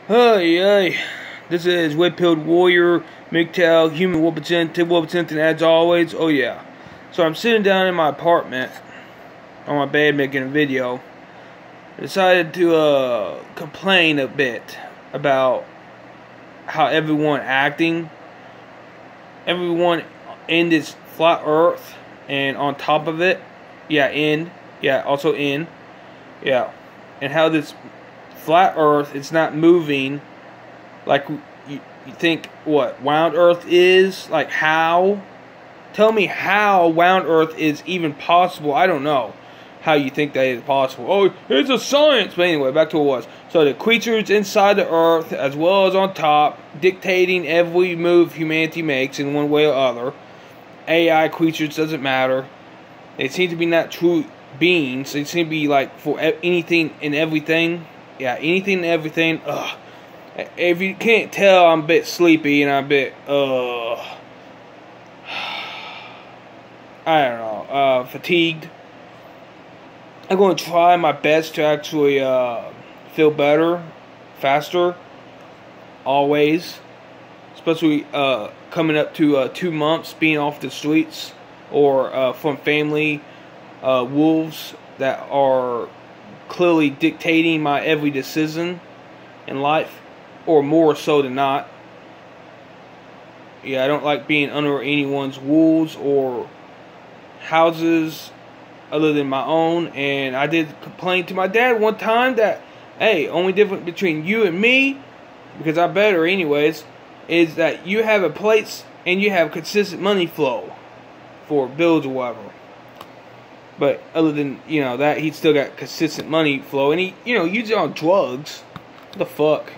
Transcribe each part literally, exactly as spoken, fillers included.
Hey, hey, this is Red-Pilled Warrior, M G T O W, Human Wolperton, Tim Wolperton, and as always, oh yeah. So I'm sitting down in my apartment, on my bed making a video. I decided to uh, complain a bit about how everyone acting, everyone in this flat earth, and on top of it, yeah, in, yeah, also in, yeah, and how this flat earth, it's not moving like you, you think what wound earth is. Like, how? Tell me how wound earth is even possible. I don't know how you think that is possible. Oh, it's a science. But anyway, back to what it was. So the creatures inside the earth as well as on top dictating every move humanity makes in one way or other. A I creatures, doesn't matter. They seem to be not true beings. They seem to be like for anything and everything. Yeah, anything and everything. Ugh. If you can't tell, I'm a bit sleepy and I'm a bit, uh, I don't know, uh, fatigued. I'm going to try my best to actually uh, feel better, faster, always. Especially uh, coming up to uh, two months being off the streets or uh, from family uh, wolves that are clearly dictating my every decision in life, or more so than not. Yeah, I don't like being under anyone's rules or houses other than my own. And I did complain to my dad one time that, hey, only difference between you and me, because I'm better anyways, is that you have a place and you have consistent money flow for bills or whatever. But other than, you know, that, he's still got consistent money flow. And he, you know, usually on drugs. What the fuck?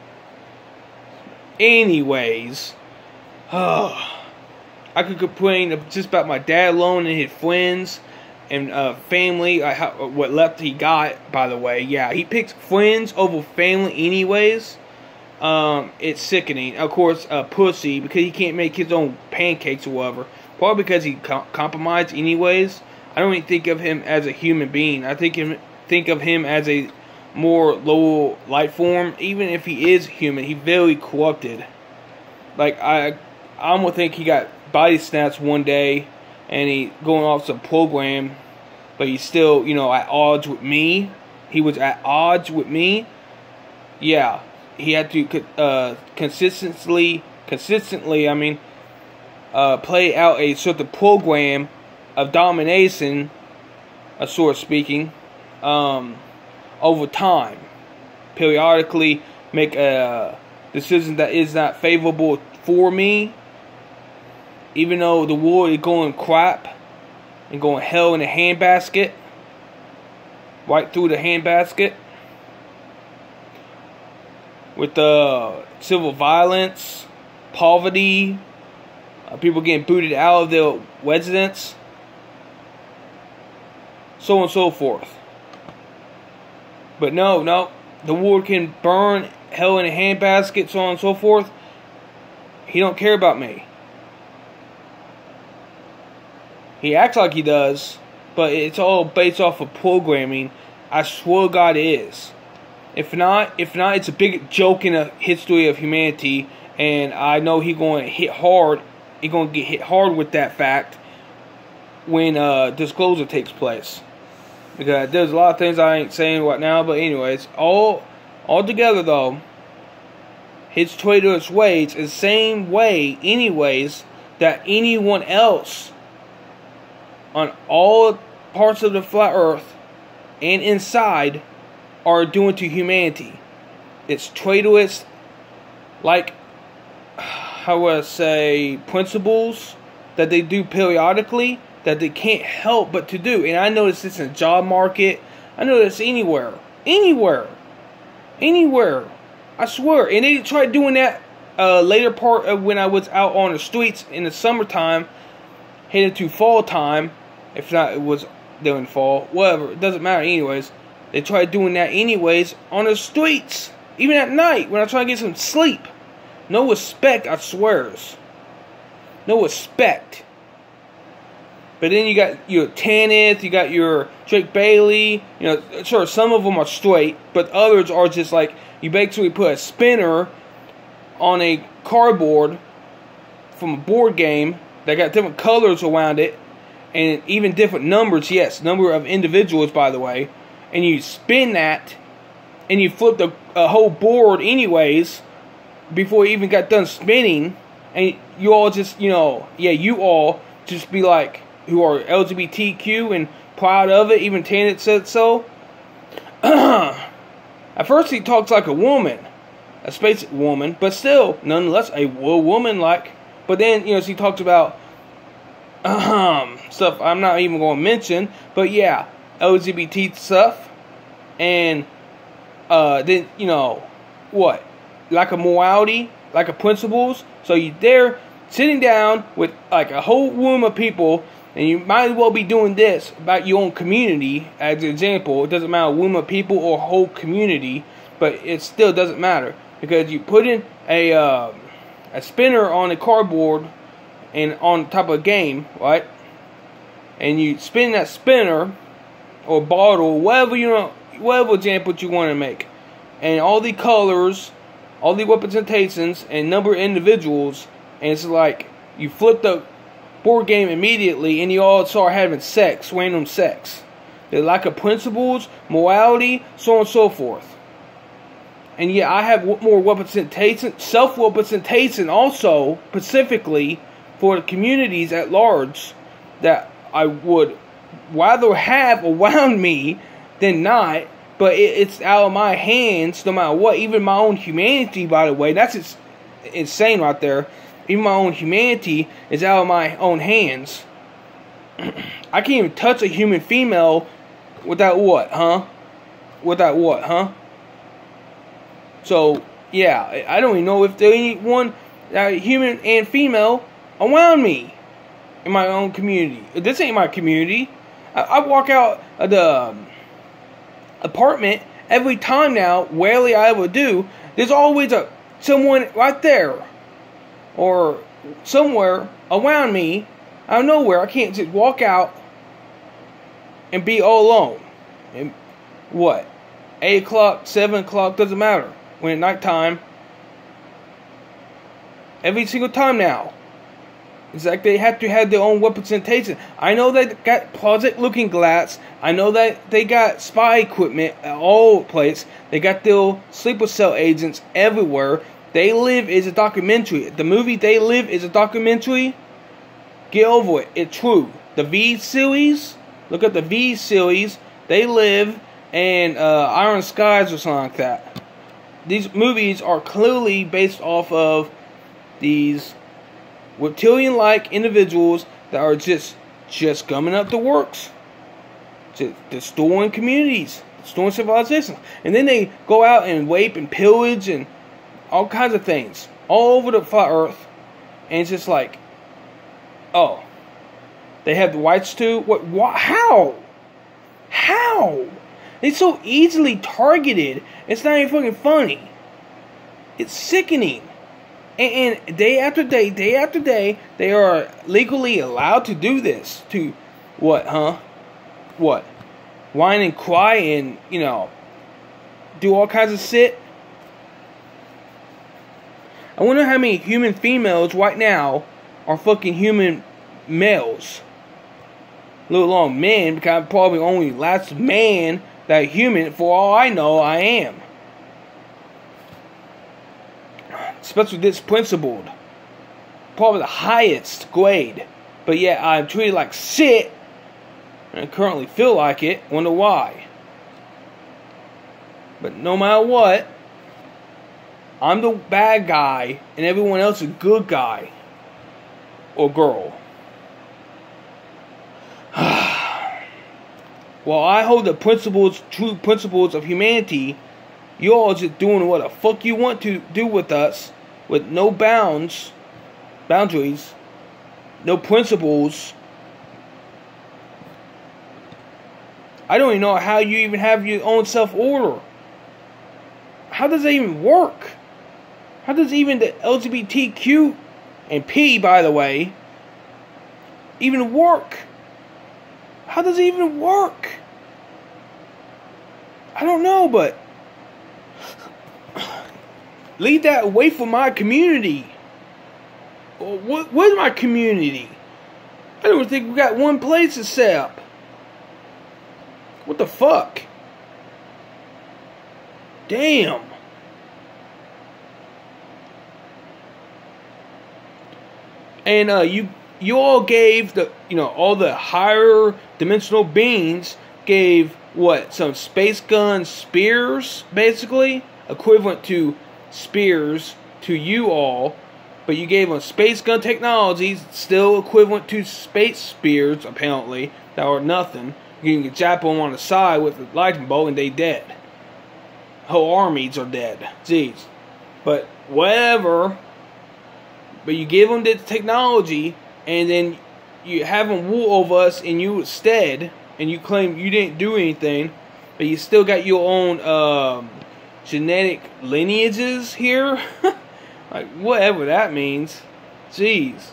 Anyways. I could complain just about my dad alone and his friends and uh, family. I, how, what left he got, by the way. Yeah, he picks friends over family anyways. Um, it's sickening. Of course, uh, pussy, because he can't make his own pancakes or whatever. Probably because he com compromised anyways. I don't even think of him as a human being. I think him think of him as a more lower life form. Even if he is human, he's very corrupted. Like, I, I'm gonna think he got body snatched one day, and he going off some program, but he's still, you know, at odds with me. He was at odds with me. Yeah, he had to uh, consistently, consistently. I mean, uh, play out a certain program of domination, uh, sort of speaking, um, over time. Periodically make a decision that is not favorable for me, even though the world is going crap and going hell in a handbasket, right through the handbasket, with the uh, civil violence, poverty, uh, people getting booted out of their residence, so on and so forth. But no, no, the world can burn, hell in a handbasket, so on and so forth. He don't care about me. He acts like he does, but it's all based off of programming. I swear to God it is. If not, if not, it's a big joke in the history of humanity, and I know he's going to hit hard. He's going to get hit hard with that fact when uh, disclosure takes place. Because there's a lot of things I ain't saying right now, but anyways, all all together though, his traitorous ways is the same way, anyways, that anyone else on all parts of the flat earth and inside are doing to humanity. It's traitorous, like, how would I say, principles that they do periodically that they can't help but to do. And I notice this in the job market. I notice anywhere. Anywhere. Anywhere. I swear. And they tried doing that uh, later part of when I was out on the streets in the summertime, headed to fall time. If not, it was during fall. Whatever. It doesn't matter anyways. They tried doing that anyways on the streets. Even at night when I try to get some sleep. No respect, I swears. No respect. But then you got your Tanith, you got your Drake Bailey. You know, sure, some of them are straight, but others are just like, you basically put a spinner on a cardboard from a board game that got different colors around it, and even different numbers, yes, number of individuals, by the way, and you spin that, and you flip the a whole board anyways, before you even got done spinning, and you all just, you know, yeah, you all just be like, who are L G B T Q and proud of it, even Tanit said so. At first he talks like a woman, a space woman, but still, nonetheless, a woman like. But then, you know, she talks about um, stuff I'm not even going to mention, but yeah, L G B T stuff, and uh, then, you know, what? Like a morality, like a principles. So you there sitting down with like a whole room of people, and you might as well be doing this about your own community, as an example. It doesn't matter room of people or whole community, but it still doesn't matter, because you put in a uh, a spinner on a cardboard and on top of a game, right? And you spin that spinner or bottle, whatever you know, whatever example you want to make, and all the colors, all the representations, and number of individuals, and it's like you flip the board game immediately, and you all start having sex, random sex. They lack of principles, morality, so on and so forth. And yeah, I have more representation, self-representation also, specifically for the communities at large, that I would rather have around me than not. But it, it's out of my hands, no matter what. Even my own humanity, by the way, that's just insane right there. Even my own humanity is out of my own hands. I can't even touch a human female without what, huh? Without what, huh? So, yeah, I don't even know if there's anyone, uh, human and female, around me in my own community. This ain't my community. I, I walk out of the um, apartment every time now, rarely I ever do. There's always a someone right there, or somewhere around me, out of nowhere. I can't just walk out and be all alone. And what? eight o'clock, seven o'clock, doesn't matter. When at nighttime, every single time now, it's like they have to have their own representation. I know they got Project Looking Glass. I know that they got spy equipment at all places. They got their sleeper cell agents everywhere. They Live is a documentary. The movie They Live is a documentary. Get over it. It's true. The V series. Look at the V series. They Live and uh, Iron Skies or something like that. These movies are clearly based off of these reptilian-like individuals that are just just gumming up the works, just destroying communities, destroying civilizations, and then they go out and rape and pillage and all kinds of things all over the flat Earth, and it's just like, oh, they have the rights to what? What? How? How? It's so easily targeted. It's not even fucking funny. It's sickening. And, and day after day, day after day, they are legally allowed to do this. To what, huh? What? Whine and cry and, you know, do all kinds of shit. I wonder how many human females right now are fucking human males. Let alone men, because I probably only last man that human, for all I know, I am. Especially this principled. Probably the highest grade. But yet I'm treated like shit. And I currently feel like it. Wonder why. But no matter what, I'm the bad guy and everyone else is a good guy. Or girl. While I hold the principles, true principles of humanity, you all just doing what the fuck you want to do with us, with no bounds, boundaries, no principles. I don't even know how you even have your own self-order. How does that even work? How does even the L G B T Q and P, by the way, even work? How does it even work? I don't know, but leave that away from my community. What? Where's my community? I don't think we got one place to set up. What the fuck? Damn. And uh, you you all gave the you know all the higher dimensional beings gave what some space gun spears, basically equivalent to spears to you all, but you gave them space gun technologies still equivalent to space spears apparently that are nothing. You can zap them on the side with a lightning bolt and they dead. Whole armies are dead. Jeez, but whatever. But you give them the technology, and then you have them rule over us in you instead, and you claim you didn't do anything, but you still got your own um, genetic lineages here? Like, whatever that means. Jeez.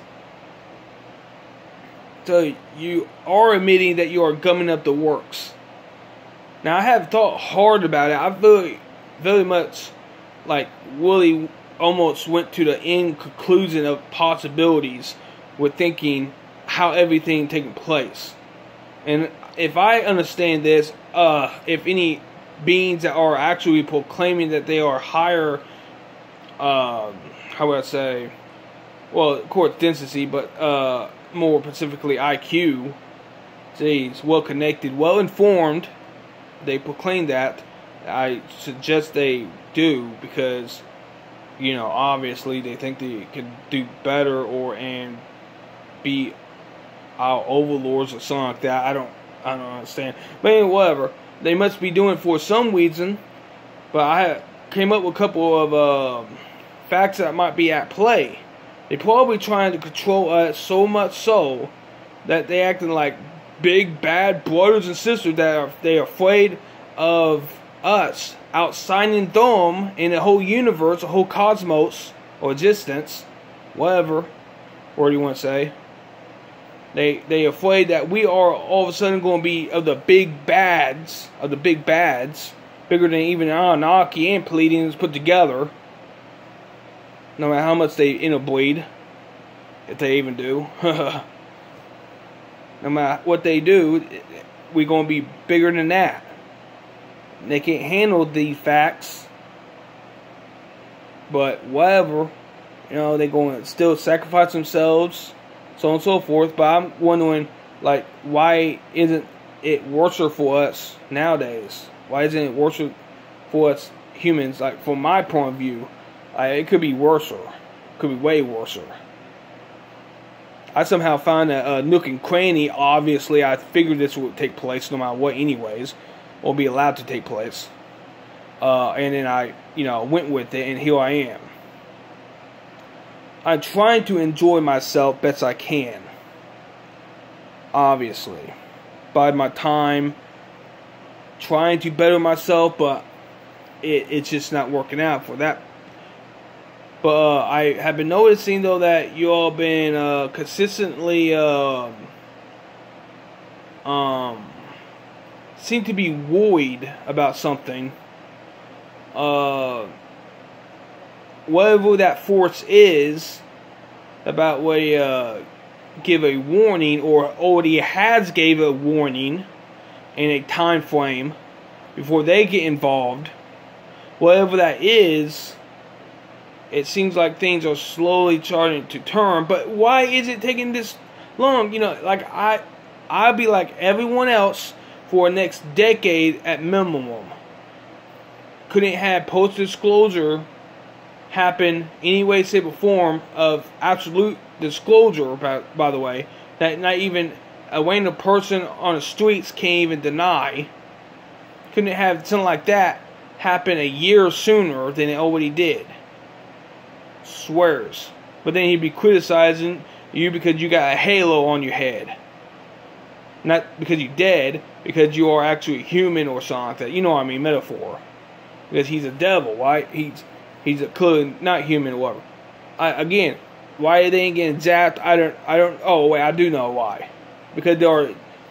So, you are admitting that you are gumming up the works. Now, I have thought hard about it. I very, very much, like, really almost went to the end conclusion of possibilities with thinking how everything taking place. And if I understand this, uh, if any beings that are actually proclaiming that they are higher, um, how would I say, well, of course density, but uh, more specifically I Q, geez, well connected, well informed, they proclaim that. I suggest they do, because you know, obviously they think they can do better or and be our overlords or something like that. I don't, I don't understand. But anyway, whatever. They must be doing it for some reason. But I came up with a couple of uh, facts that might be at play. They're probably trying to control us so much so that they acting like big bad brothers and sisters that are they are afraid of us outshining them in the whole universe, the whole cosmos, or existence, whatever word you want to say. They they afraid that we are all of a sudden going to be of the big bads, of the big bads, bigger than even Anunnaki and Pleiadians put together. No matter how much they interbreed, if they even do. No matter what they do, we're going to be bigger than that. They can't handle these facts, but whatever, you know, they're going to still sacrifice themselves, so on and so forth. But I'm wondering, like, why isn't it worse for us nowadays? Why isn't it worse for us humans? Like, from my point of view, I, it could be worse, could be way worse. I somehow found a, a nook and cranny. Obviously, I figured this would take place no matter what, anyways. Or be allowed to take place. Uh, and then I, you know, went with it, and here I am. I'm trying to enjoy myself best I can. Obviously. By my time. Trying to better myself, but it, it's just not working out for that. But uh, I have been noticing, though, that you all been uh, consistently um, um, seem to be worried about something. Uh, whatever that force is, about what uh, give a warning, or already has gave a warning in a time frame before they get involved. Whatever that is, it seems like things are slowly starting to turn. But why is it taking this long? You know, like I, I'll be like everyone else for the next decade at minimum. Couldn't have post-disclosure happen any way, shape, or form of absolute disclosure, by, by the way, that not even a random person on the streets can't even deny. Couldn't have something like that happen a year sooner than it already did. Swears. But then he'd be criticizing you because you got a halo on your head. Not because you're dead, because you are actually human or something like that. You know what I mean, metaphor. Because he's a devil, right? He's he's a clearly not human or whatever. I, again, why they ain't getting zapped? I don't. I don't. Oh wait, I do know why. Because there are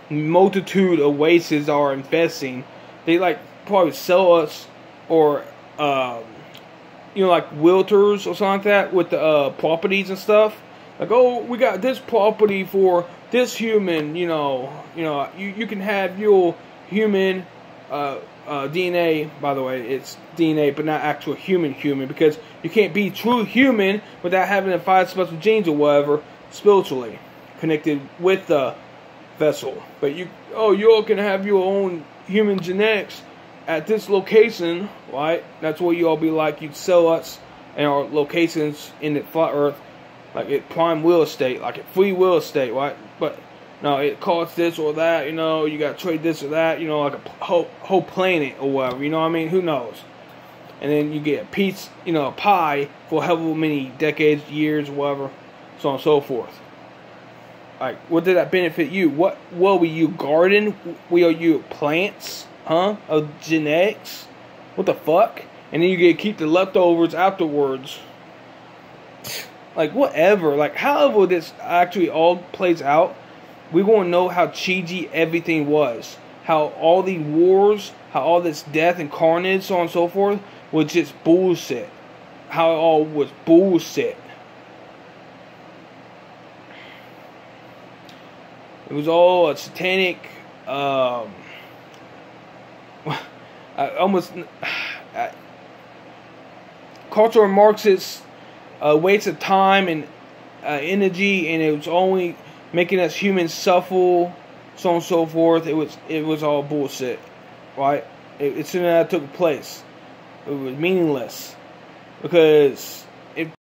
multitude of races are infesting. They like probably sell us, or um, you know, like realtors or something like that with the uh, properties and stuff. Like, oh, we got this property for this human. You know, you know, you you can have your human uh, uh, D N A. By the way, it's D N A, but not actual human human, because you can't be true human without having the five special genes or whatever spiritually connected with the vessel. But you, oh, you all can have your own human genetics at this location, right? That's what you all be like. You'd sell us and our locations in the flat Earth, like at prime real estate, like at free real estate, right? But no, it costs this or that, you know. You got to trade this or that, you know, like a whole whole planet or whatever. You know what I mean? Who knows? And then you get a piece, you know, a pie for however many decades, years, whatever, so on and so forth. Like, what did that benefit you? What, what were you, garden? Were you plants? Huh? Of genetics? What the fuck? And then you get to keep the leftovers afterwards. Like, whatever. Like, however this actually all plays out, we're going to know how cheesy everything was. How all these wars, how all this death and carnage, so on and so forth, was just bullshit. How it all was bullshit. It was all a satanic, um, I almost, uh, cultural Marxist uh, waste of time and uh, energy, and it was only making us humans suffer, so on and so forth. It was, it was all bullshit, right? It, it's something that took place. It was meaningless, because